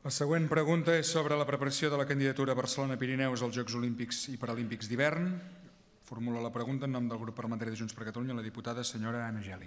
La següent pregunta és sobre la preparació de la candidatura Barcelona-Pirineus als Jocs Olímpics i Paralímpics d'hivern. Formula la pregunta en nom del grup parlamentari de Junts per Catalunya la diputada senyora Anna Geli.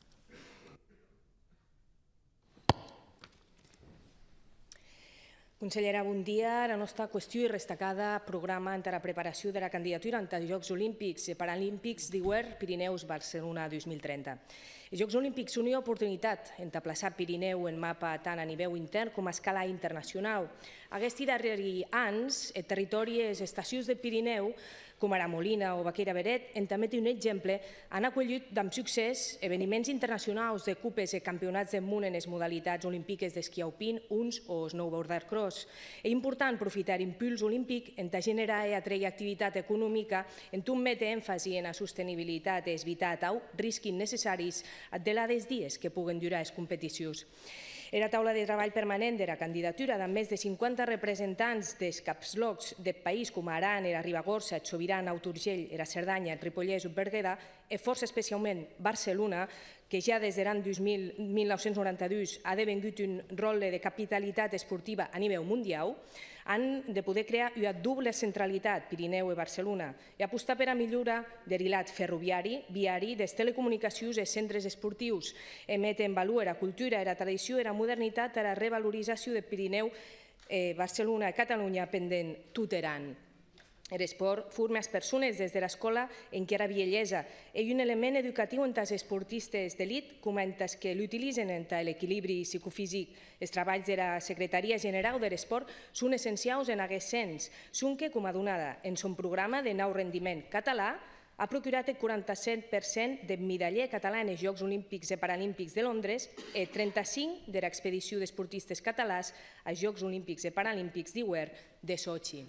Consellera, bon dia. La nostra qüestió és destacada programa entre la preparació de la candidatura als Jocs Olímpics i Paralímpics d'hivern Pirineus Barcelona 2030. Els Jocs Olímpics són una oportunitat d'emplaçar Pirineu en mapa tant a nivell intern com a escala internacional. Aquests darrers anys, el territori i les estacions de Pirineu, com ara Molina o Baqueira Beret, en també té un exemple, han acollit amb succés esdeveniments internacionals de cupes i campionats del món en les modalitats olímpiques d'esquí alpí, uns o snowboard cross. És important aprofitar l'impuls olímpic en generar i atreure activitat econòmica, en un mete èmfasi en la sostenibilitat i evitar riscs innecessaris de les dies que puguen durar les competicions. La taula de treball permanent de la candidatura de més de 50 representants dels caplocs del país com Aran, la Ribagorça, el Sobirana, el Urgell, la Cerdanya, el Ripollès o el Berguedà, i força especialment Barcelona, que ja des de l'any 1992 ha devengut un rol de capitalitat esportiva a nivell mundial, han de poder crear una doble centralitat, Pirineu i Barcelona, i apostar per a millora de relat ferroviari, viari, de telecomunicacions i centres esportius, emetre en valor la cultura, la tradició i la modernitat a la revalorització de Pirineu, Barcelona i Catalunya pendent tuteran. L'esport forma les persones des de l'escola encara vellesa i un element educatiu entre els esportistes d'elit com entre els que l'utilitzen entre l'equilibri psicofísic. Els treballs de la Secretaria General de l'Esport són essencials en aquest sens. Sonque, com a donada en son programa de nou rendiment català, ha procurat el 47% de medaller català en els Jocs Olímpics i Paralímpics de Londres i 35% de l'expedició d'esportistes catalans als Jocs Olímpics i Paralímpics d'hivern de Sochi.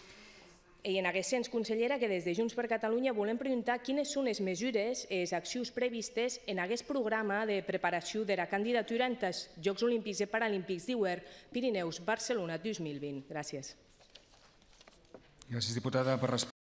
I en aquest sens, consellera, que des de Junts per Catalunya volem preguntar quines són les mesures i les accions previstes en aquest programa de preparació de la candidatura entre els Jocs Olímpics i Paralímpics d'hivern Pirineus Barcelona 2020. Gràcies. Gràcies, diputada, per respondre.